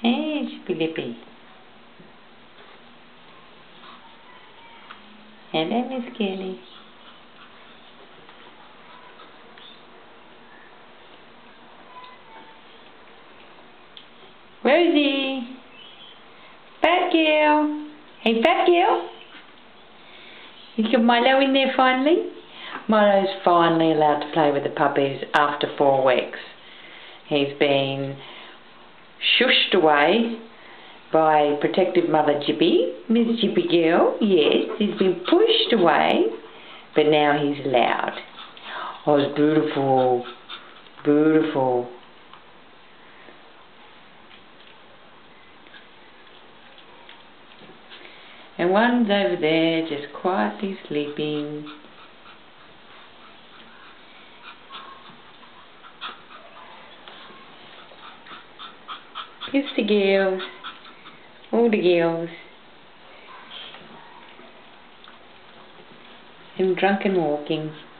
Hey, Chippy Lippy. Hello, Miss Kelly. Rosie. Fat girl. Hey, fat girl. You got Milo in there finally? Milo's finally allowed to play with the puppies after 4 weeks. He's been shushed away by protective mother Gyppy, Miss Gyppy girl. Yes, he's been pushed away, but now he's allowed. Oh, it's beautiful, beautiful. And one's over there just quietly sleeping. Kiss the girls, all the girls. And drunken walking.